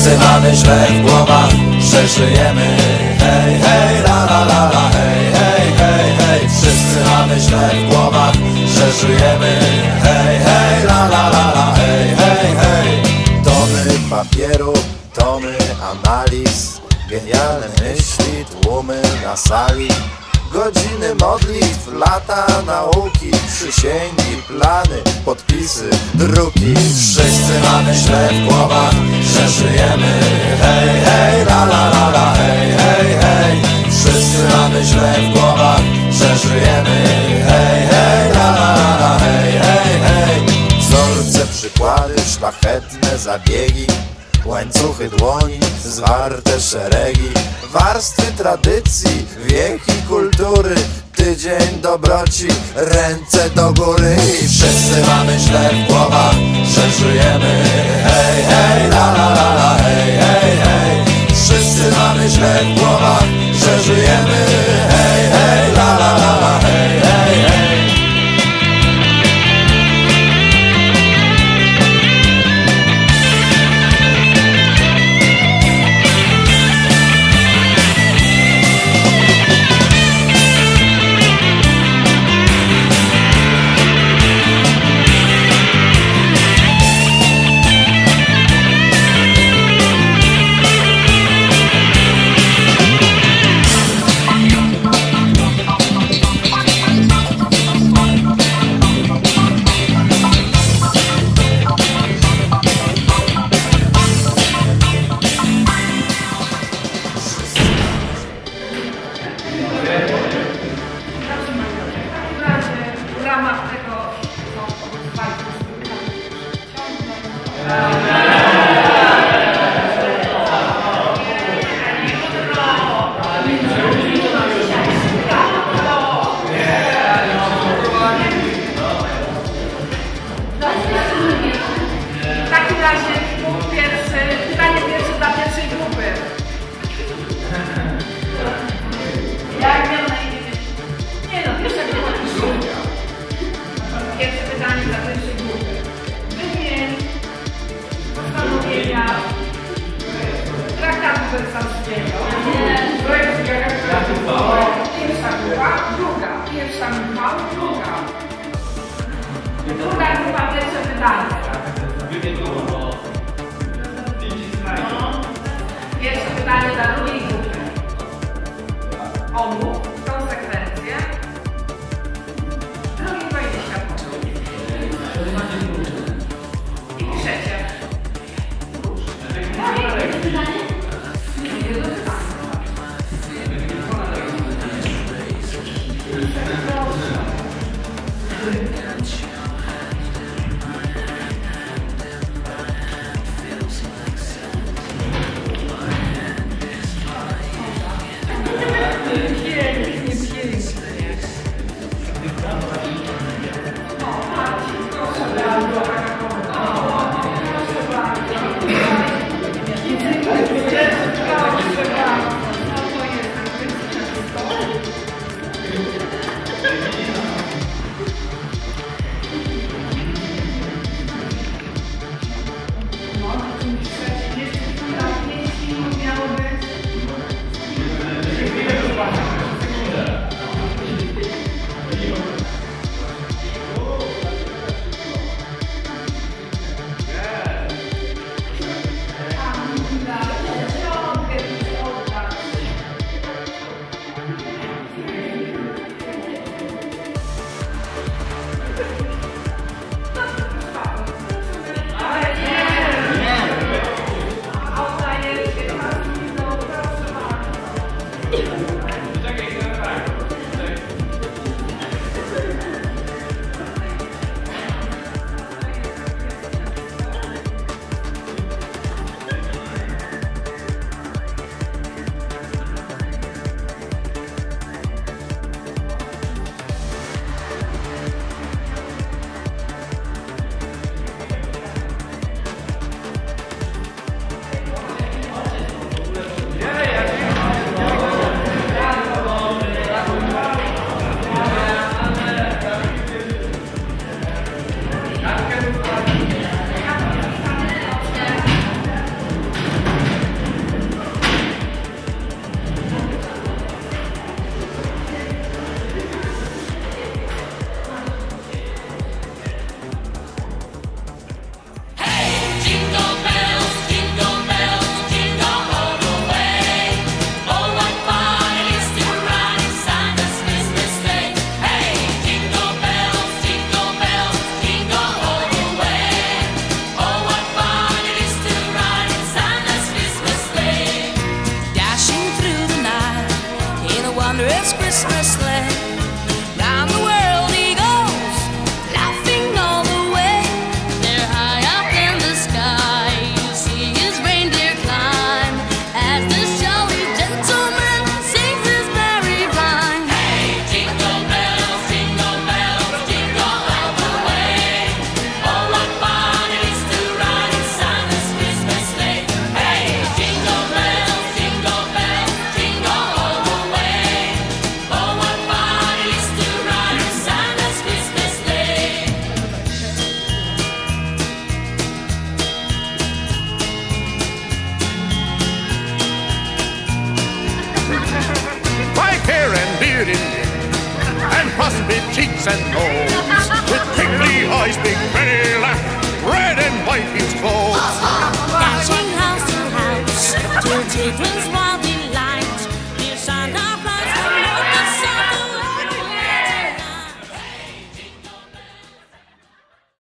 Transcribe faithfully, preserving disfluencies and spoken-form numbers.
Wszyscy mamy źle w głowach, że żyjemy. Hej, hej, la la la la, hej, hej, hej, hej. Wszyscy mamy źle w głowach, że żyjemy. Hej, hej, la la la la, hej, hej, hej. Tony papieru, tony analiz, genialne myśli, tłumy na sali. Godziny modlitw, lata nauki, przysięgi, plany, podpisy, druki. Wszyscy mamy źle w głowach, że żyjemy. Hej, hej, la la la la, hej, hej, hej. Wszyscy mamy źle w głowach, że żyjemy. Hej, hej, la la la la, hej, hej, hej. Wzorce, przykłady, szlachetne zabiegi, łańcuchy dłoni, zwarte szeregi, warstwy tradycji, wieki kultury, tydzień dobroci, ręce do góry. I wszyscy mamy źle w głowach, że żyjemy. Hej, hej, la la la la, hej, hej, hej. Wszyscy mamy źle w głowach, że żyjemy. Hej, hej, la la la la, hej, hej, hej. W ramach tego, co w takim razie punkt pierwszy, pytanie pierwsze dla pierwszej grupy. Jak miał na imię? Nie no, pierwsza grupa. Pierwsze pytanie dla pierwszej grupy. Wymień postanowienia traktatu wersalskiego. Pierwsza grupa, druga. Pierwsza grupa, druga. Druga grupa, pierwsze pytanie. Pierwsze pytanie dla drugiej grupy. Omów konsekwencje. Drugie dwadzieścia punktów. I trzecie. Jedno pytanie? Jedno pytanie. under its Christmas sleigh. Round the world he goes, laughing all the way. There high up in the sky, you see his reindeer climb, as this jolly gentleman sings his merry rhyme. Hey, jingle bells, jingle bells, jingle all the way. Oh, what fun it is to ride in Santa's Christmas sleigh. Hey, jingle bells, jingle bells, jingle all the way. Oh, what fun it is to ride in Santa's Christmas sleigh. White hair and beard in and frosted cheeks and nose, with twinkly eyes, big pretty laugh, red and white you